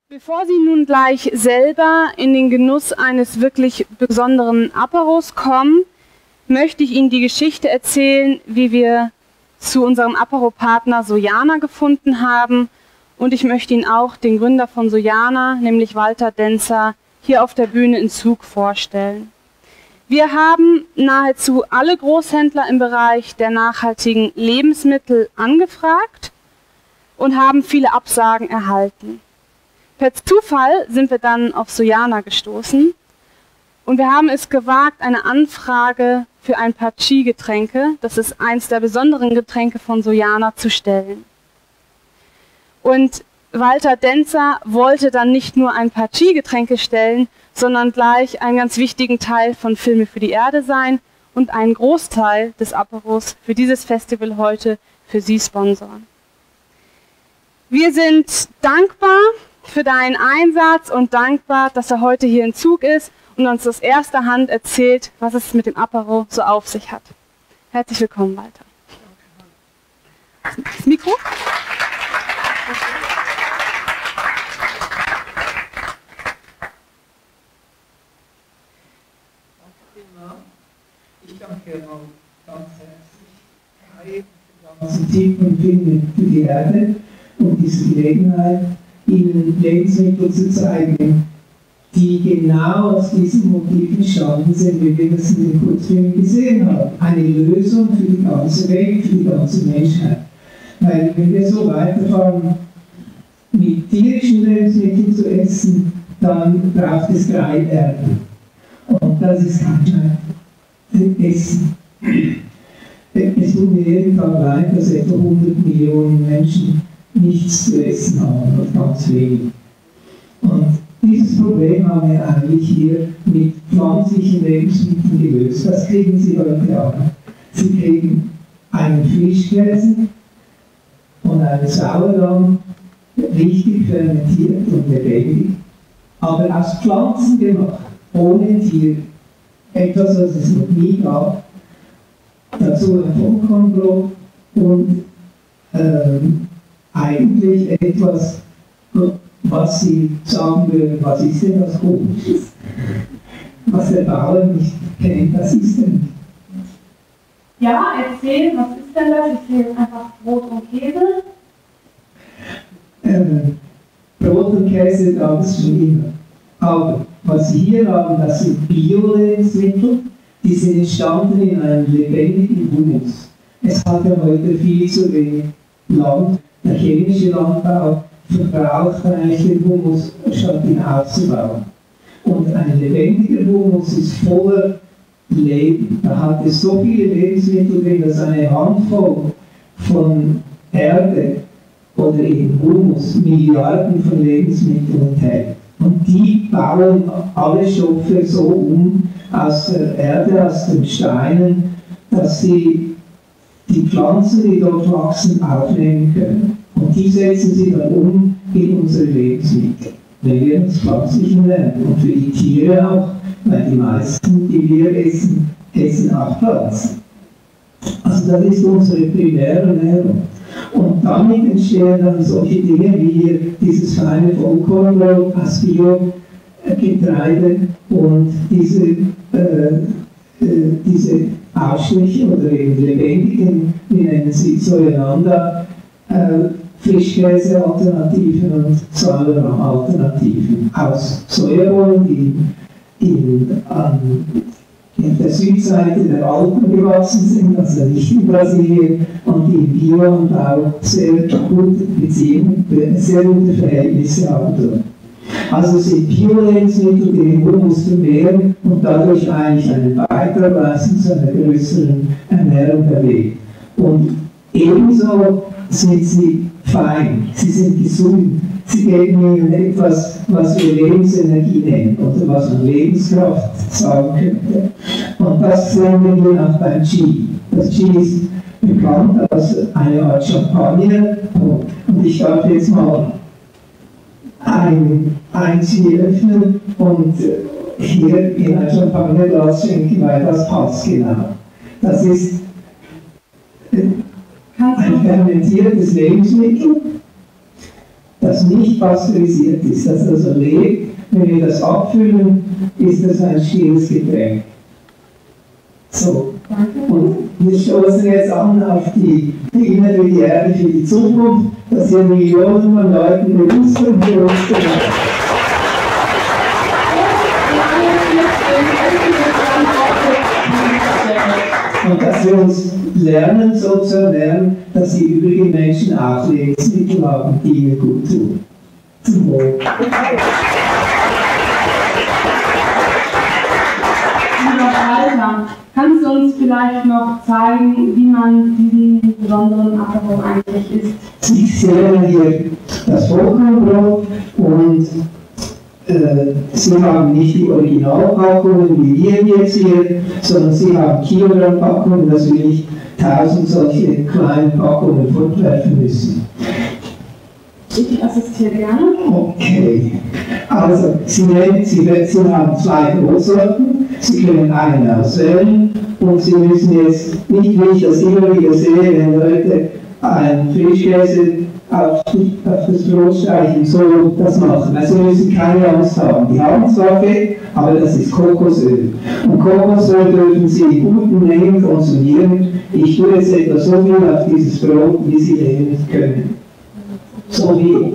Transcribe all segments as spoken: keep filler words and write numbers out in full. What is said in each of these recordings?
Bevor Sie nun gleich selber in den Genuss eines wirklich besonderen Aperos kommen, möchte ich Ihnen die Geschichte erzählen, wie wir zu unserem Apero-Partner Sojana gefunden haben. Und ich möchte Ihnen auch den Gründer von Sojana, nämlich Walter Denzer, hier auf der Bühne in Zug vorstellen. Wir haben nahezu alle Großhändler im Bereich der nachhaltigen Lebensmittel angefragt und haben viele Absagen erhalten. Per Zufall sind wir dann auf Sojana gestoßen und wir haben es gewagt, eine Anfrage für ein paar Chi-Getränke, das ist eins der besonderen Getränke von Sojana, zu stellen. Und Walter Denzer wollte dann nicht nur ein paar Chi-Getränke stellen, sondern gleich einen ganz wichtigen Teil von Filme für die Erde sein und einen Großteil des Aperos für dieses Festival heute für Sie sponsoren. Wir sind dankbar für deinen Einsatz und dankbar, dass er heute hier in Zug ist und uns aus erster Hand erzählt, was es mit dem Apero so auf sich hat. Herzlich willkommen, Walter. Das Mikro? Ich danke ganz herzlich für das ganze Team und Filme für die Erde und diese Gelegenheit, Ihnen Lebensmittel zu zeigen, die genau aus diesen Motiven entstanden sind, wie wir das in den Kurzfilmen gesehen haben. Eine Lösung für die ganze Welt, für die ganze Menschheit. Weil wenn wir so weiterfahren, mit tierischen Lebensmitteln zu essen, dann braucht es drei Erden. Und das ist kein Essen. Es tut mir jeden Tag leid, dass etwa hundert Millionen Menschen nichts zu essen haben, oder ganz wenig. Und dieses Problem haben wir eigentlich hier mit pflanzlichen Lebensmitteln gelöst. Was kriegen Sie heute an? Sie kriegen einen Frischkäse und einen Sauerrahm, richtig fermentiert und lebendig, aber aus Pflanzen gemacht, ohne Tier. Etwas, was es noch nie gab. Dazu ein Vollkornbrot und ähm, eigentlich etwas, was Sie sagen würden, was ist denn das Komisches? Was der Bauer nicht kennt, das ist denn. Ja, erzähl, was ist denn das? Ich sehe einfach Brot und Käse. Ähm, Brot und Käse gab es schon immer. Aber was Sie hier haben, das sind Bio-Lebensmittel, die sind entstanden in einem lebendigen Humus. Es hat ja heute viel zu wenig Land. Der chemische Landbau verbraucht eigentlich den Humus, statt ihn aufzubauen. Und ein lebendiger Humus ist voller Leben. Da hat es so viele Lebensmittel drin, dass eine Handvoll von Erde oder eben Humus Milliarden von Lebensmitteln enthält. Und die bauen alle Stoffe so um aus der Erde, aus den Steinen, dass sie die Pflanzen, die dort wachsen, aufnehmen können. Und die setzen sie dann um in unsere Lebensmittel, wenn wir uns pflanzlich ernähren. Und für die Tiere auch, weil die meisten, die wir essen, essen auch Pflanzen. Also das ist unsere primäre Ernährung. Und damit entstehen dann solche Dinge wie hier dieses feine Vollkornbrot aus Bio-Getreide und diese, äh, äh, diese Ausschnitte oder eben lebendigen, wir nennen sie Sojana, äh, Frischkäse-Alternativen und Sauerrahm-Alternativen aus Sojabohnen, die in, an, in der Südseite der Alpen gewachsen sind, also nicht in Brasilien, und die im Bioanbau sehr gute Beziehungen, sehr gute Verhältnisse haben dort. Also es sind Bio-Lebensmittel, die den Humus vermehren und dadurch eigentlich einen Beitrag leisten zu einer größeren Ernährung der Welt. Und ebenso sind sie fein, sie sind gesund, sie geben ihnen etwas, was wir Lebensenergie nennen oder was man Lebenskraft sagen könnte. Und das sehen wir hier auch beim Qi. Das Qi ist bekannt als eine Art Champagner. Und ich darf jetzt mal ein, ein Qi öffnen und hier in ein Champagnerglas schenken, weil das passt genau. Das ist ein fermentiertes Lebensmittel, das das nicht pasteurisiert ist, das also lebt. Wenn wir das abfüllen, ist das ein stilles Getränk. So, und wir stoßen jetzt an auf die Dinge für die Erde, für die Zukunft, dass hier Millionen von Leuten bewusst und bewusst machen. Und dass wir uns lernen, so zu ernähren, dass die übrigen Menschen auch Lebensmittel haben, die ihnen gut tun. Zum Wohl. Lieber Walter, kannst du uns vielleicht noch zeigen, wie man diesen besonderen Apero eigentlich isst? Sie sehen hier das Vollkornbrot und äh, Sie haben nicht die Originalpackungen wie wir jetzt hier, sondern Sie haben Kilogramm-Packungen, dass wir nicht tausend solche kleinen Packungen fortwerfen müssen. Ich assistiere gerne. Okay. Also, Sie, nehmen, Sie, Sie haben zwei Brotsorten, Sie können einen auswählen und Sie müssen jetzt nicht, wie ich das immer wieder sehe, wenn Leute einen Frischkäse auf, auf das Brot streichen, so das machen. Also Sie müssen keine Angst haben. Die haben zwar Fett, aber das ist Kokosöl. Und Kokosöl dürfen Sie in guten Mengen konsumieren. Ich tue jetzt etwa so viel auf dieses Brot, wie Sie nehmen können. So wie.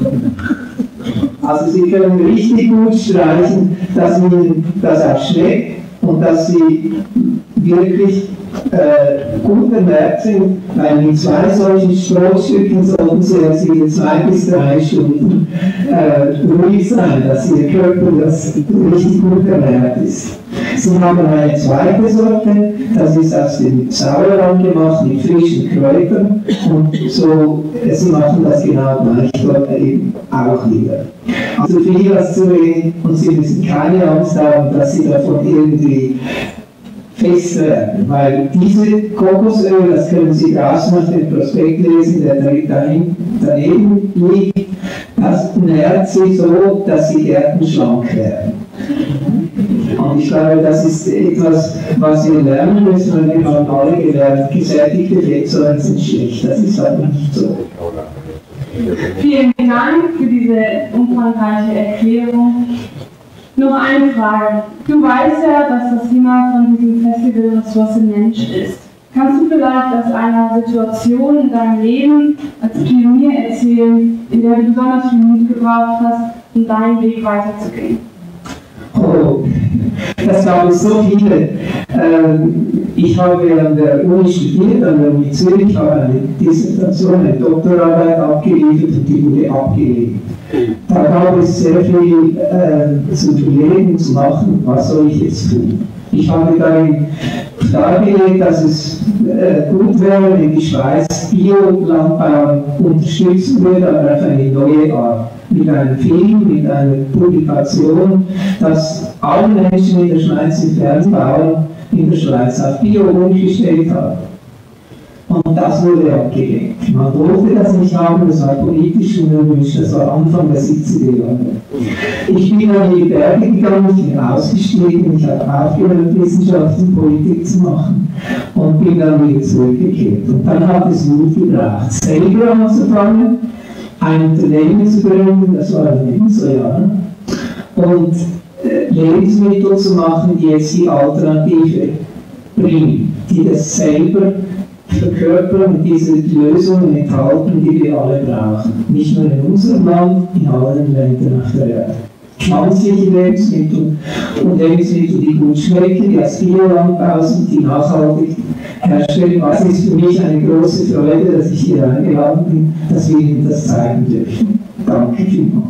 Also Sie können richtig gut streichen, dass Ihnen das auch schmeckt und dass Sie wirklich äh, gut bemerkt sind, weil mit zwei solchen Brotstücken sollten Sie jetzt wieder zwei bis drei Stunden äh, ruhig sein, dass Ihr Körper das richtig gut bemerkt ist. Sie haben eine zweite Sorte, das ist aus dem Sauerland gemacht mit frischen Kräutern und so, Sie machen das genau gleich dort eben auch wieder. Also viel was zu reden und Sie müssen keine Angst haben, dass Sie davon irgendwie fest werden, weil diese Kokosöl, das können Sie draußen auf dem Prospekt lesen, der dahin, daneben liegt, das nährt Sie so, dass Sie gärtenschlank werden. Und ich glaube, das ist etwas, was wir lernen müssen, weil wir haben alle gelernt, gesättigte Fettsäuren sind schlecht, das ist aber nicht so. Vielen Dank für diese umfangreiche Erklärung. Noch eine Frage. Du weißt ja, dass das Thema von diesem Festival Ressource Mensch ist. Kannst du vielleicht aus einer Situation in deinem Leben als Pionier erzählen, in der du besonders viel Mut gebraucht hast, um deinen Weg weiterzugehen? Oh, das gab es so viele. Ähm, ich habe an der Uni studiert, an der Uni Zürich, habe eine Dissertation, eine Doktorarbeit abgeliefert und die wurde abgelehnt. Da gab es sehr viel äh, zu überlegen, zu machen, was soll ich jetzt tun. Ich habe darin dargelegt, dass es äh, gut wäre, wenn die Schweiz Biolandbau unterstützen würde, aber auf eine neue Art. Mit einem Film, mit einer Publikation, dass alle Menschen in der Schweiz, die Fernbauern in der Schweiz auf Bio umgestellt haben. Und das wurde abgelehnt. Man wollte das nicht haben, das war politisch unerwünscht, das war Anfang der siebziger Jahre. Ich bin dann in die Berge gegangen, ich bin ausgestiegen, ich habe aufgehört, Wissenschaft und Politik zu machen und bin dann wieder zurückgekehrt. Und dann hat es Mut gebraucht, selber anzufangen, ein Unternehmen zu gründen, das war in den Jahren, und äh, Lebensmittel zu machen, die jetzt die Alternative bringen, die das selber verkörpern und diese Lösungen enthalten, die wir alle brauchen. Nicht nur in unserem Land, in allen Ländern auf der Erde. Pflanzliche Lebensmittel und Lebensmittel, die gut schmecken, die aus Biolandbau sind, die nachhaltig herstellen. Das ist für mich eine große Freude, dass ich hier eingeladen bin, dass wir Ihnen das zeigen dürfen. Danke vielmals.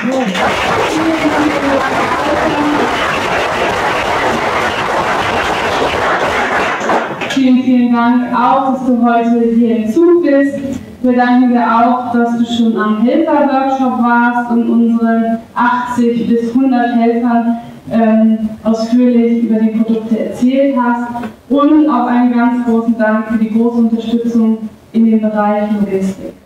Vielen, vielen Dank auch, dass du heute hier im Zug bist. Wir danken dir auch, dass du schon am Helfer-Workshop warst und unseren achtzig bis hundert Helfern ähm, ausführlich über die Produkte erzählt hast. Und auch einen ganz großen Dank für die große Unterstützung in dem Bereich Logistik.